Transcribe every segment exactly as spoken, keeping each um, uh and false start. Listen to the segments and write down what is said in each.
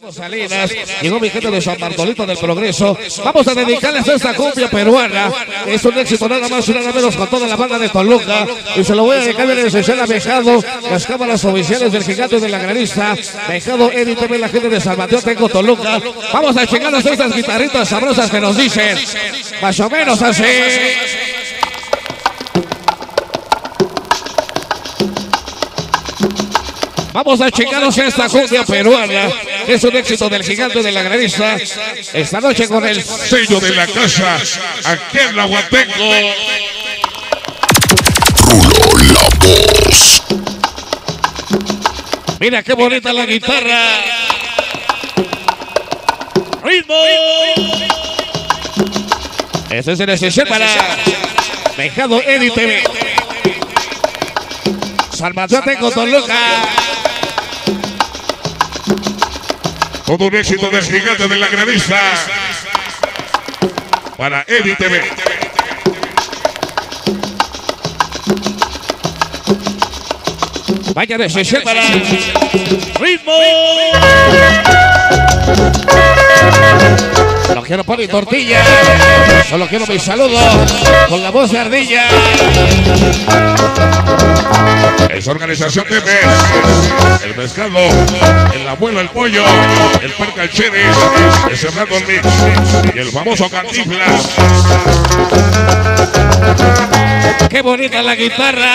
Salinas, llegó mi gente de San Bartolito del Progreso. Vamos a dedicarles a esta cumbia peruana. Es un éxito nada más y nada menos con toda la banda de Toluca. Y se lo voy a dedicar en especial a Mejado, las cámaras oficiales del Gigante de la Granista. Mejado, Eddie, también la gente de San Mateo, tengo Toluca. Vamos a chingarnos estas guitarritas sabrosas que nos dicen más o menos así. Vamos a chingarnos esta cumbia peruana, que es un éxito del Gigante de la Granista. Esta noche con el sello de la casa, aquí en la Huateco. La voz. Mira qué bonita la guitarra. ¡Ritmo! Este es el especial para Mejado Eddie T V. San Mateo, tengo Toluca. Todo un éxito del Gigante de la Granista para Eddie T V. Vaya de sesión para ritmo. No quiero pan y tortilla, solo quiero mi saludo con la voz de ardilla. Es organización de Mes, el pescado, el abuelo, el pollo, el perca, el cheris, el sembrando el mix y el famoso Cantinflas. Qué bonita la guitarra.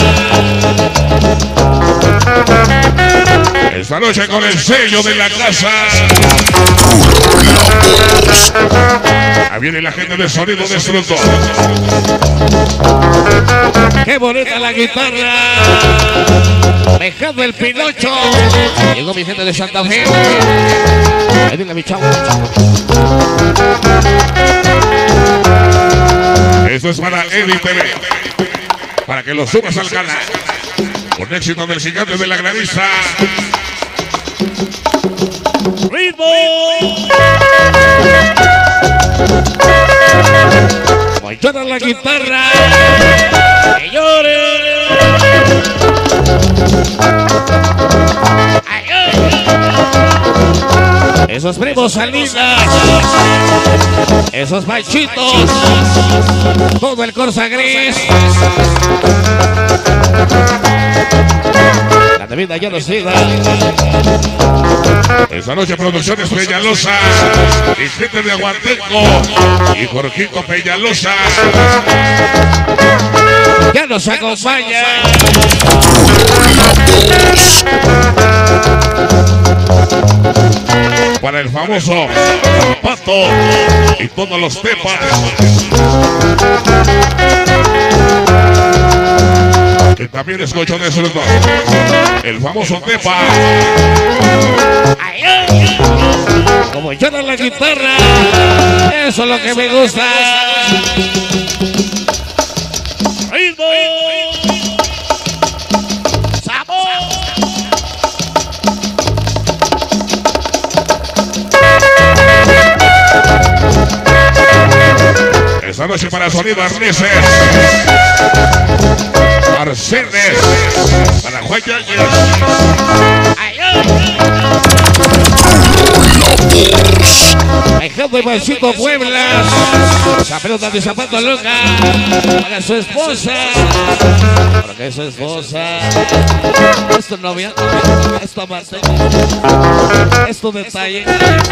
Esta noche con el sello de la casa. Ahí viene la gente de Sonido Destructor. Qué bonita la guitarra. Dejando el Pinocho. Llegó mi gente de Santa Fe. Ahí viene mi chavo. Esto es para Eddie T V. Para que lo subas al canal. Un éxito del Gigante de la Granista. ¡Ritmo! Mochona la guitarra. Señores. Esos primos Salinas. Esos machitos. Todo el Corsa Gris. La vida ya nos siga. Esta noche Producciones Peñalosa y gente de Aguanteco y Jorgito Peñalosa ya nos acompaña. Para el famoso Pato y todos los tepas. Que también es cocho de surdo. El famoso Tepa. Como llora la guitarra. Eso es lo que me gusta. ¡Ritmo! ¡Sabor! Esta noche para Sonido Arneses. Arcenes para Juan Yáñez. Dejando el Mancito Puebla. La pelota de Zapato Loca. Para su esposa. Porque es su esposa. Es tu novia. Es tu amante. Es tu detalle.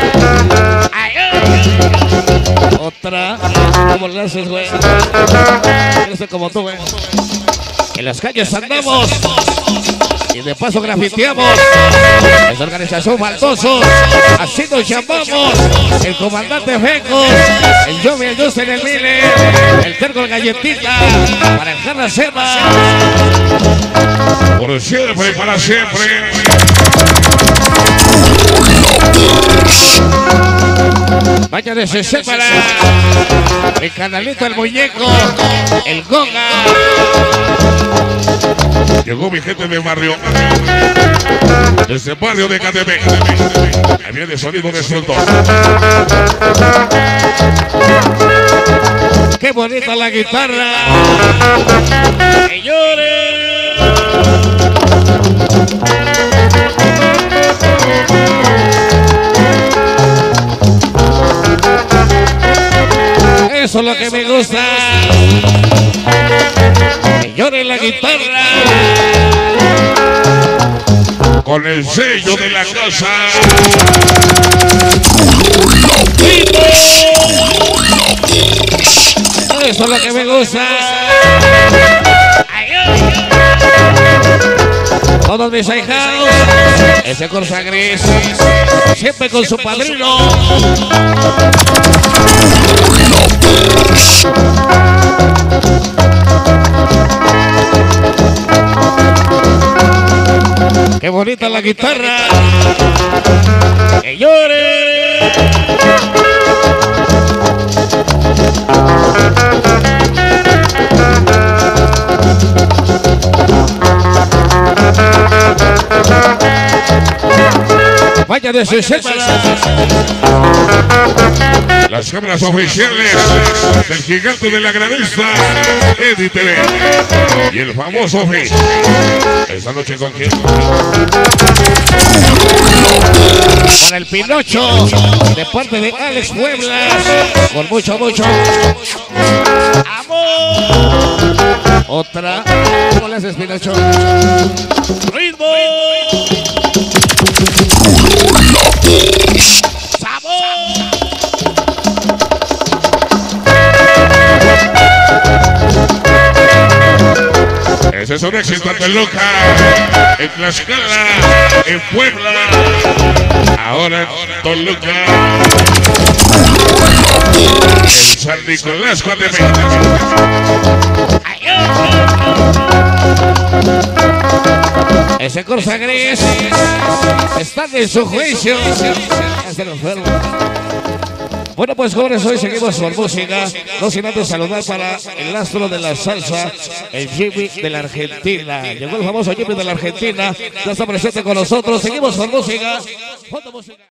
Otra. ¿Cómo le haces, güey? Yo soy como tú, güey. En las calles andamos y de paso grafiteamos. Es organización Maldosos. Así nos llamamos. El comandante Fecos, el Jovi, el Justin, el Miller, el Terco, el Galletita, para el Jarra Sema. Por siempre y para siempre. Vaya de C C para el Canalito, el Muñeco, el Goga. Llegó mi gente del barrio. Desde el barrio de K T V. Ahí viene Sonido Destructor. Qué bonita la guitarra. Señores. Eso es lo que me gusta. Que llore la guitarra. Con el sello de la casa. Eso es lo que me gusta. Todos mis ahijados. Ese Corsa Gris. Siempre con su padrino. Qué bonita la guitarra. Que llore. Vaya de sesenta. Las cámaras oficiales del gigante de la granista, Eddie T V. Y el famoso Fi. Esta noche con quién. Para el Pinocho, de parte de Alex Pueblas. Con mucho, mucho amor. Otra. ¿Cómo le haces, Pinocho? ¡Ritmo! Ese es un éxito en Toluca, en Tlaxcala, en Puebla, ahora en Toluca, en San Nicolás, Coatepec. Ese Corsa Gris está en su juicio. Bueno, pues jóvenes, hoy seguimos con música. No sin antes saludar para el astro de la salsa, el Jimmy de la Argentina. Llegó el famoso Jimmy de la Argentina. Ya está presente con nosotros. Seguimos con música.